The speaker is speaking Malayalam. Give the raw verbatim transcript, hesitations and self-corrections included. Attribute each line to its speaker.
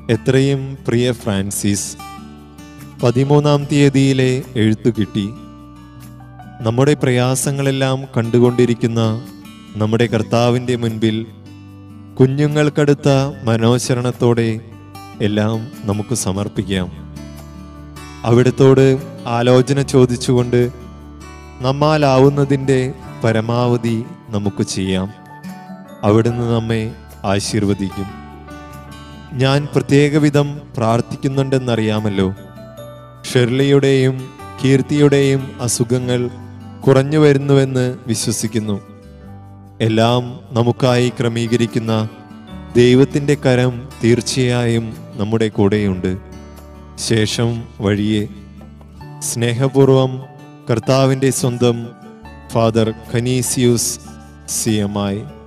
Speaker 1: എത്രയും പ്രിയ ഫ്രാൻസിസ്, പതിമൂന്നാം തീയതിയിലെ എഴുത്തു കിട്ടി. നമ്മുടെ പ്രയാസങ്ങളെല്ലാം കണ്ടുകൊണ്ടിരിക്കുന്ന നമ്മുടെ കർത്താവിൻ്റെ മുൻപിൽ കുഞ്ഞുങ്ങൾക്കടുത്ത മനോശരണത്തോടെ എല്ലാം നമുക്ക് സമർപ്പിക്കാം. അവിടുത്തോട് ആലോചന ചോദിച്ചുകൊണ്ട് നമ്മാലാവുന്നതിൻ്റെ പരമാവധി നമുക്ക് ചെയ്യാം. അവിടുന്ന് നമ്മെ ആശീർവദിക്കും. ഞാൻ പ്രത്യേകവിധം പ്രാർത്ഥിക്കുന്നുണ്ടെന്നറിയാമല്ലോ. ഷെർലിയുടെയും കീർത്തിയുടെയും അസുഖങ്ങൾ കുറഞ്ഞു വരുന്നുവെന്ന് വിശ്വസിക്കുന്നു. എല്ലാം നമുക്കായി ക്രമീകരിക്കുന്ന ദൈവത്തിൻ്റെ കരം തീർച്ചയായും നമ്മുടെ കൂടെയുണ്ട്. ശേഷം വഴിയെ സ്നേഹപൂർവം കർത്താവിൻ്റെ സ്വന്തം father Canisius C M I.